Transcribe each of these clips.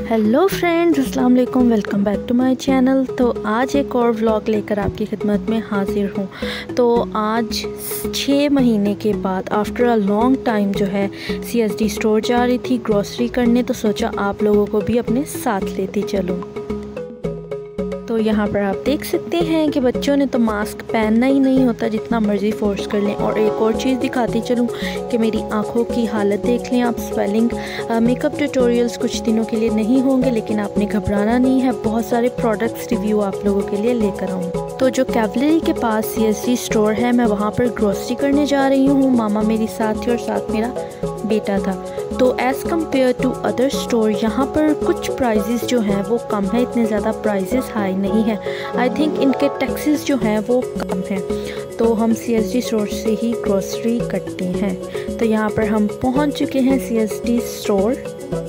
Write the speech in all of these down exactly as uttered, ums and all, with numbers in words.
Hello friends, अस्सलाम वालेकुम। Welcome back to my channel. तो आज एक और व्लॉग लेकर आपकी खिदमत में हाजिर हूँ। तो आज छः महीने के बाद आफ्टर अ लॉन्ग टाइम जो है सीएसडी स्टोर जा रही थी ग्रॉसरी करने, तो सोचा आप लोगों को भी अपने साथ लेती चलूँ। तो यहाँ पर आप देख सकते हैं कि बच्चों ने तो मास्क पहनना ही नहीं होता, जितना मर्ज़ी फोर्स कर लें। और एक और चीज़ दिखाती चलूँ कि मेरी आंखों की हालत देख लें आप। स्वेलिंग मेकअप ट्यूटोरियल्स कुछ दिनों के लिए नहीं होंगे, लेकिन आपने घबराना नहीं है। बहुत सारे प्रोडक्ट्स रिव्यू आप लोगों के लिए लेकर आऊँ। तो जो कैवलरी के पास सीएसडी स्टोर है, मैं वहाँ पर ग्रॉसरी करने जा रही हूँ। मामा मेरी साथ थी और साथ मेरा बेटा था। तो as compared to other store यहाँ पर कुछ प्राइजेस जो हैं वो कम है, इतने ज़्यादा प्राइजेस हाई नहीं है। आई थिंक इनके टैक्सेस जो हैं वो कम हैं। तो हम सीएसडी स्टोर से ही ग्रॉसरी करते हैं। तो यहाँ पर हम पहुँच चुके हैं सीएसडी स्टोर।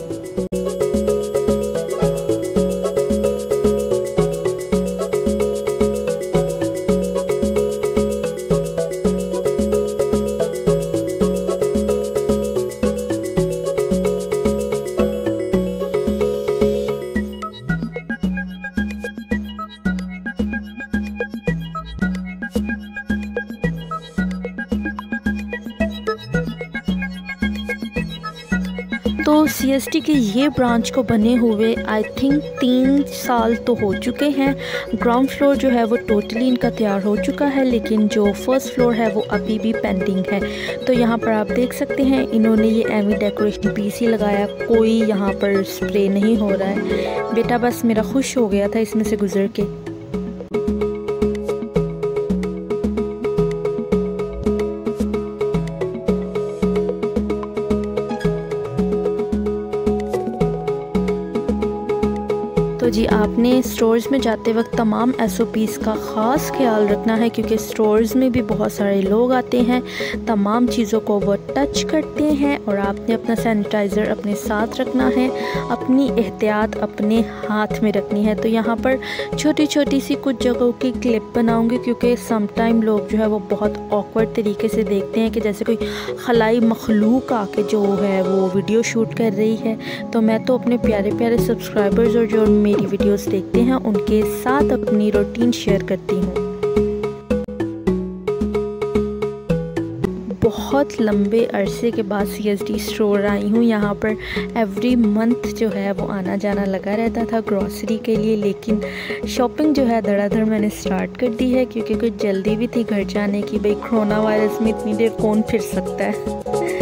तो सीएसडी के ये ब्रांच को बने हुए आई थिंक तीन साल तो हो चुके हैं। ग्राउंड फ्लोर जो है वो टोटली इनका तैयार हो चुका है, लेकिन जो फर्स्ट फ्लोर है वो अभी भी पेंडिंग है। तो यहाँ पर आप देख सकते हैं इन्होंने ये एमी डेकोरेशन पीस ही लगाया, कोई यहाँ पर स्प्रे नहीं हो रहा है। बेटा बस मेरा खुश हो गया था इसमें से गुजर के। तो जी आपने स्टोर्स में जाते वक्त तमाम एसओपीज़ का ख़ास ख्याल रखना है, क्योंकि स्टोर्स में भी बहुत सारे लोग आते हैं, तमाम चीज़ों को वो टच करते हैं और आपने अपना सैनिटाइज़र अपने साथ रखना है, अपनी एहतियात अपने हाथ में रखनी है। तो यहाँ पर छोटी छोटी सी कुछ जगहों की क्लिप बनाऊँगी, क्योंकि समटाइम लोग जो है वो बहुत ऑकवर्ड तरीके से देखते हैं कि जैसे कोई खलाई मखलूक आके जो है वो वीडियो शूट कर रही है। तो मैं तो अपने प्यारे प्यारे सब्सक्राइबर्स और जो मेरी वीडियोस देखते हैं उनके साथ अपनी रूटीन शेयर करती हूँ। बहुत लंबे अरसे के बाद सीएसडी स्टोर आई हूँ। यहाँ पर एवरी मंथ जो है वो आना जाना लगा रहता था ग्रॉसरी के लिए, लेकिन शॉपिंग जो है धड़ाधड़ मैंने स्टार्ट कर दी है, क्योंकि कुछ जल्दी भी थी घर जाने की। भाई कोरोना वायरस में इतनी देर कौन फिर सकता है।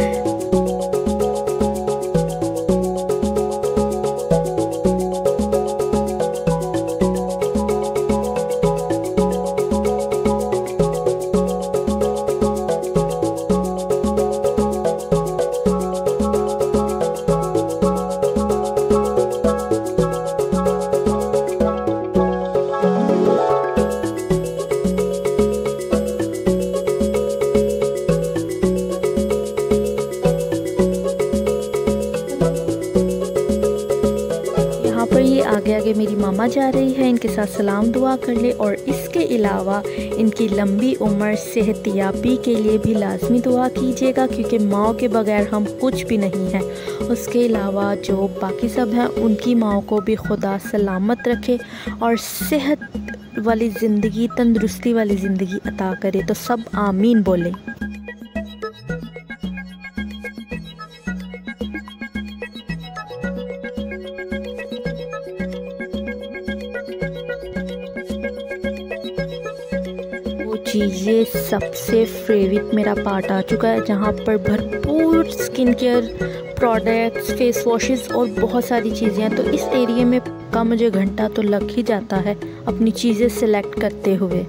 आगे आगे मेरी मामा जा रही है, इनके साथ सलाम दुआ कर ले। और इसके अलावा इनकी लंबी उम्र सेहतियाबी के लिए भी लाजमी दुआ कीजिएगा, क्योंकि माँ के बगैर हम कुछ भी नहीं हैं। उसके अलावा जो बाकी सब हैं उनकी माँ को भी खुदा सलामत रखे और सेहत वाली ज़िंदगी, तंदुरुस्ती वाली ज़िंदगी अता करे। तो सब आमीन बोले। जी ये सबसे फेवरेट मेरा पार्ट आ चुका है, जहाँ पर भरपूर skin care products, face washes और बहुत सारी चीज़ें हैं। तो इस एरिया में का मुझे घंटा तो लग ही जाता है अपनी चीज़ें सिलेक्ट करते हुए।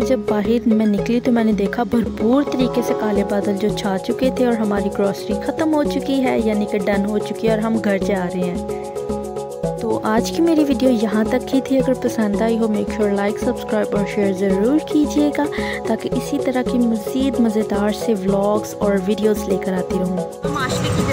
और जब बाहर मैं निकली तो मैंने देखा भरपूर तरीके से काले बादल जो छा चुके थे और हमारी ग्रॉसरी ख़त्म हो चुकी है, यानी कि डन हो चुकी है और हम घर जा रहे हैं। तो आज की मेरी वीडियो यहाँ तक ही थी। अगर पसंद आई हो मेक श्योर लाइक सब्सक्राइब और शेयर ज़रूर कीजिएगा, ताकि इसी तरह की मज़ीद मज़ेदार से व्लॉग्स और वीडियोस लेकर आती रहूँ।